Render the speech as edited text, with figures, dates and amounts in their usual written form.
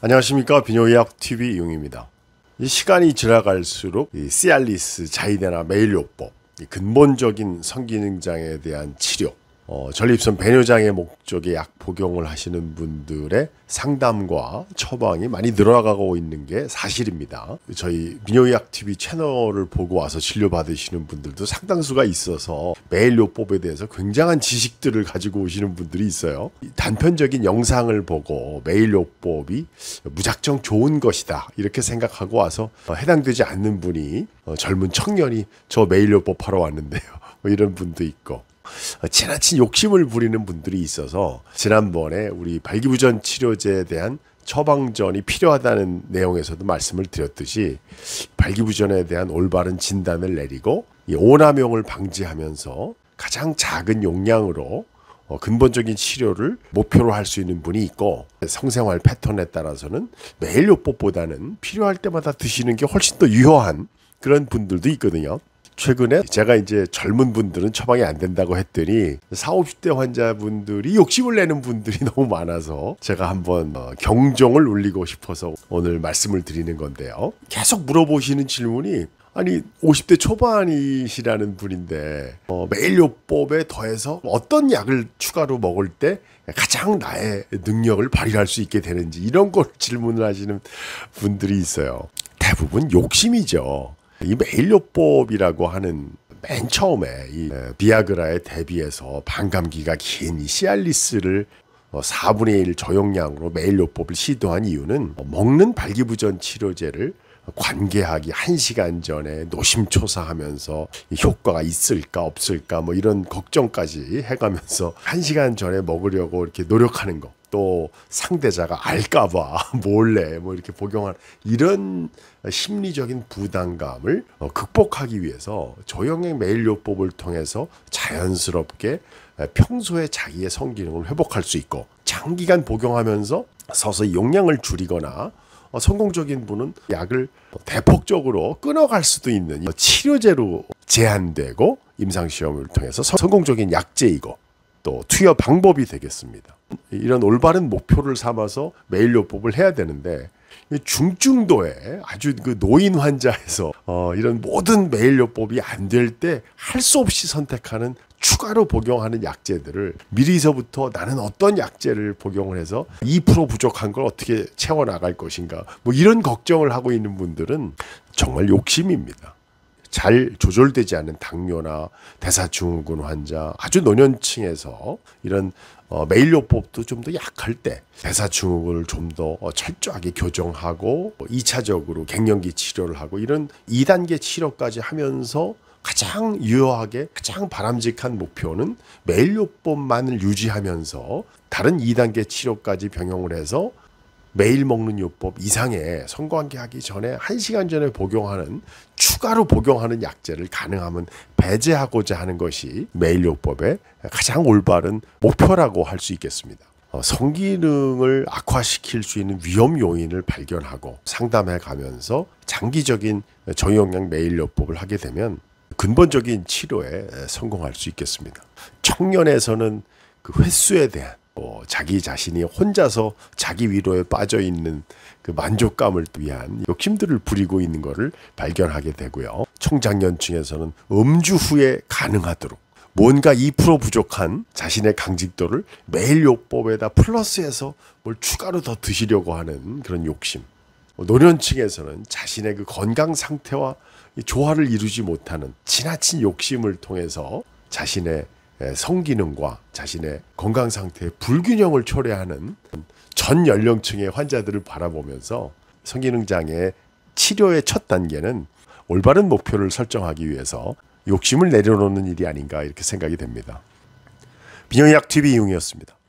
안녕하십니까. 비뇨의학TV 이용입니다. 이 시간이 지나갈수록 이 시알리스, 자이데나 메일요법, 근본적인 성기능장애에 대한 치료, 전립선 배뇨장애 목적의 약 복용을 하시는 분들의 상담과 처방이 많이 늘어나가고 있는 게 사실입니다. 저희 비뇨의학TV 채널을 보고 와서 진료받으시는 분들도 상당수가 있어서 메일요법에 대해서 굉장한 지식들을 가지고 오시는 분들이 있어요. 단편적인 영상을 보고 메일요법이 무작정 좋은 것이다 이렇게 생각하고 와서 해당되지 않는 분이 젊은 청년이 저 메일요법 하러 왔는데요, 이런 분도 있고, 지나친 욕심을 부리는 분들이 있어서 지난번에 우리 발기부전 치료제에 대한 처방전이 필요하다는 내용에서도 말씀을 드렸듯이 발기부전에 대한 올바른 진단을 내리고 이 오남용을 방지하면서 가장 작은 용량으로 근본적인 치료를 목표로 할 수 있는 분이 있고, 성생활 패턴에 따라서는 메일요법보다는 필요할 때마다 드시는 게 훨씬 더 유효한 그런 분들도 있거든요. 최근에 제가 이제 젊은 분들은 처방이 안 된다고 했더니 40, 50대 환자분들이 욕심을 내는 분들이 너무 많아서 제가 한번 경종을 울리고 싶어서 오늘 말씀을 드리는 건데요. 계속 물어보시는 질문이, 아니 50대 초반이시라는 분인데 메일요법에 더해서 어떤 약을 추가로 먹을 때 가장 나의 능력을 발휘할 수 있게 되는지, 이런 걸 질문을 하시는 분들이 있어요. 대부분 욕심이죠. 이 메일요법이라고 하는 맨 처음에 이 비아그라에 대비해서 반감기가 긴 이 시알리스를 4분의 1 저용량으로 메일요법을 시도한 이유는 먹는 발기부전 치료제를 관계하기 1시간 전에 노심초사하면서 효과가 있을까 없을까 뭐 이런 걱정까지 해가면서 1시간 전에 먹으려고 이렇게 노력하는 거, 또 상대자가 알까봐 몰래 뭐 이렇게 복용한 이런 심리적인 부담감을 극복하기 위해서 저용량 메일요법을 통해서 자연스럽게 평소에 자기의 성기능을 회복할 수 있고, 장기간 복용하면서 서서히 용량을 줄이거나 성공적인 분은 약을 대폭적으로 끊어갈 수도 있는 치료제로 제한되고 임상시험을 통해서 성공적인 약제이고 또 투여 방법이 되겠습니다. 이런 올바른 목표를 삼아서 메일요법을 해야 되는데, 중증도의 아주 그 노인 환자에서 이런 모든 메일요법이 안 될 때 할 수 없이 선택하는 추가로 복용하는 약제들을 미리서부터 나는 어떤 약제를 복용을 해서 2% 부족한 걸 어떻게 채워나갈 것인가, 뭐 이런 걱정을 하고 있는 분들은 정말 욕심입니다. 잘 조절되지 않은 당뇨나 대사증후군 환자, 아주 노년층에서 이런 메일요법도 좀 더 약할 때 대사증후군을 좀 더 철저하게 교정하고 2차적으로 갱년기 치료를 하고 이런 2단계 치료까지 하면서 가장 유효하게 가장 바람직한 목표는 메일요법만을 유지하면서 다른 2단계 치료까지 병용을 해서 매일 먹는 요법 이상의 성관계하기 전에 1시간 전에 복용하는 추가로 복용하는 약제를 가능하면 배제하고자 하는 것이 메일요법의 가장 올바른 목표라고 할 수 있겠습니다. 성기능을 악화시킬 수 있는 위험 요인을 발견하고 상담해 가면서 장기적인 저용량 메일요법을 하게 되면 근본적인 치료에 성공할 수 있겠습니다. 청년에서는 그 횟수에 대한 자기 자신이 혼자서 자기 위로에 빠져 있는 그 만족감을 위한 욕심들을 부리고 있는 것을 발견하게 되고요. 청장년층에서는 음주 후에 가능하도록 뭔가 2% 부족한 자신의 강직도를 메일요법에다 플러스해서 뭘 추가로 더 드시려고 하는 그런 욕심. 노년층에서는 자신의 그 건강 상태와 조화를 이루지 못하는 지나친 욕심을 통해서 자신의 성기능과 자신의 건강 상태의 불균형을 초래하는 전 연령층의 환자들을 바라보면서 성기능장애 치료의 첫 단계는 올바른 목표를 설정하기 위해서 욕심을 내려놓는 일이 아닌가 이렇게 생각이 됩니다. 비뇨의학TV 이용이었습니다.